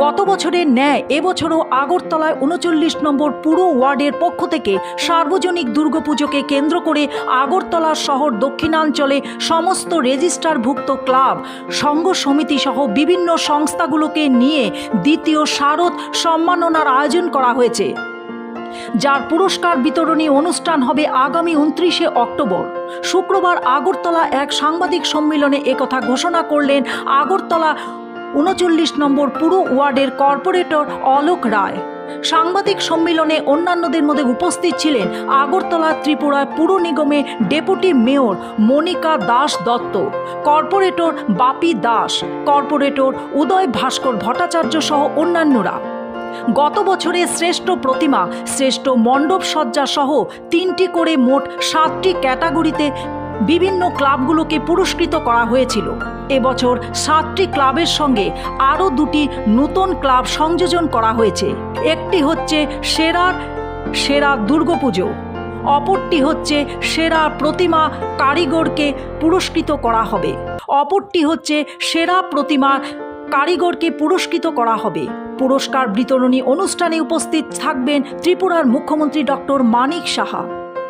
গত বছরের ন্যায় এবছরও আগরতলায় ৩৯ নম্বর পুর ওয়ার্ডের পক্ষ থেকে সার্বজনিক দুর্গাপুজোকে কেন্দ্র করে আগরতলা শহর দক্ষিণাঞ্চলে সমস্ত রেজিস্টারভুক্ত ক্লাব, সংঘ সমিতি সহ বিভিন্ন সংস্থাগুলোকে নিয়ে দ্বিতীয় শারদ সম্মাননার আয়োজন করা হয়েছে, যার পুরস্কার বিতরণী অনুষ্ঠান হবে আগামী ২৯শে অক্টোবর। শুক্রবার আগরতলা এক সাংবাদিক সম্মেলনে একথা ঘোষণা করলেন আগরতলা ৩৯ নম্বর পুর ওয়ার্ডের কর্পোরেটর অলোক রায়। সাংবাদিক সম্মেলনে অন্যান্যদের মধ্যে উপস্থিত ছিলেন আগরতলা ত্রিপুরা পুর নিগমের deputy mayor Monika Das Dutta, corporator Bapi Das, corporator Uday Bhaskar Bhattacharya সহ অন্যান্যরা। গত বছরে শ্রেষ্ঠ প্রতিমা, শ্রেষ্ঠ মণ্ডপ সজ্জা সহ ৩টি করে মোট ৭টি ক্যাটাগরিতে বিভিন্ন ক্লাবগুলোকে পুরস্কৃত করা হয়েছিল। এবছর ৭টি ক্লাবের সঙ্গে আরও ২টি নতুন ক্লাব সংযোজন করা হয়েছে। একটি হচ্ছে সেরা দুর্গাপুজো, অপরটি হচ্ছে সেরা প্রতিমা কারিগরকে পুরস্কৃত করা হবে। পুরস্কার বিতরণী অনুষ্ঠানে উপস্থিত থাকবেন ত্রিপুরার মুখ্যমন্ত্রী ডক্টর মানিক সাহা।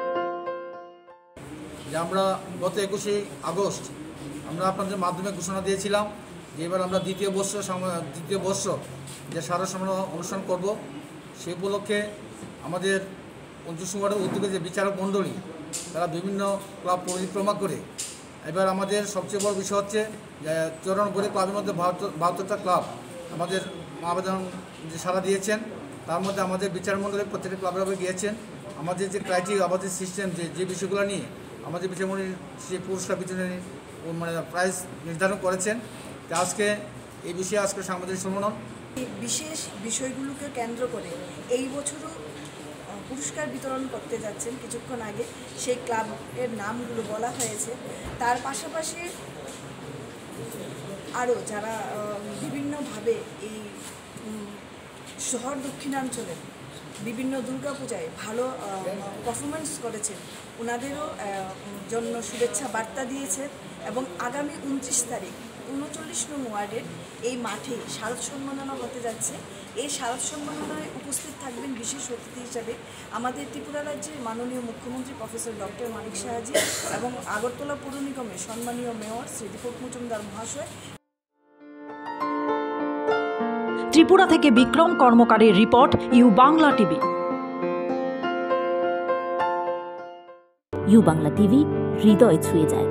আমরা গত ২১শে আগস্ট আমরা আপনাদের মাধ্যমে ঘোষণা দিয়েছিলাম যে এবার আমরা দ্বিতীয় বর্ষ যে শারদ সম্মান অনুষ্ঠান করব। সেই উপলক্ষে আমাদের ২৫ ওয়ার্ডের উদ্যোগে যে বিচারক মণ্ডলী তারা বিভিন্ন ক্লাব পরিক্রমা করে এবার আমাদের সবচেয়ে বড় বিষয় হচ্ছে যে ৫৪ করে ক্লাবের মধ্যে ৭২টা ক্লাব আমাদের আবেদন যে সাড়া দিয়েছেন। তার মধ্যে আমাদের বিচার মণ্ডলীর প্রত্যেকটা ক্লাবে গিয়েছেন। আমাদের যে ক্রাইটেরিয়া, আমাদের সিস্টেম যে বিষয়গুলো নিয়ে আমাদের বিচারমণ্ডলী সেই পুরস্কার বিতরণী প্রাইজ নির্ধারণ করেছেন। আজকে এই বিষয়ে সাংবাদিক সম্মেলন। বিশেষ বিষয়গুলোকে কেন্দ্র করে এই বছরও পুরস্কার বিতরণ করতে যাচ্ছেন। কিছুক্ষণ আগে সেই ক্লাবের নামগুলো বলা হয়েছে। তার পাশাপাশি আরও যারা বিভিন্নভাবে এই শহর দক্ষিণাঞ্চলে বিভিন্ন দুর্গাপূজায় ভালো পারফরমেন্স করেছেন, ওনাদেরও জন্য শুভেচ্ছা বার্তা দিয়েছে। এবং আগামী ২৯ তারিখ ৩৯ নং ওয়ার্ডের এই মাঠে শারদ সম্মাননা হতে যাচ্ছে। এই শারদ সম্মাননায় উপস্থিত থাকবেন বিশেষ অতিথি হিসাবে আমাদের ত্রিপুরা রাজ্যের মাননীয় মুখ্যমন্ত্রী প্রফেসর ডক্টর মানিক সাহাজি এবং আগরতলা পুর নিগমের সম্মানীয় মেয়র শ্রী দীপক মজুমদার মহাশয়। ত্রিপুরা থেকে বিক্রম কর্মকারের report, U Bangla TV. U Bangla TV হৃদয় ছুঁয়ে যায়।